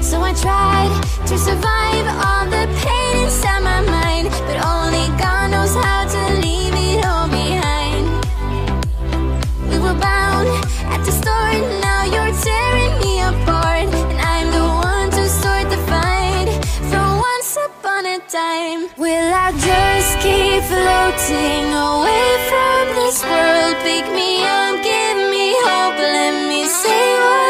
So I tried to survive all the pain inside my mind, but only God knows how to leave it all behind. We were bound at the start, now you're tearing me apart, and I'm the one to start the fight from once upon a time. Will I just keep floating away from this world? Pick me up, give me hope, let me say what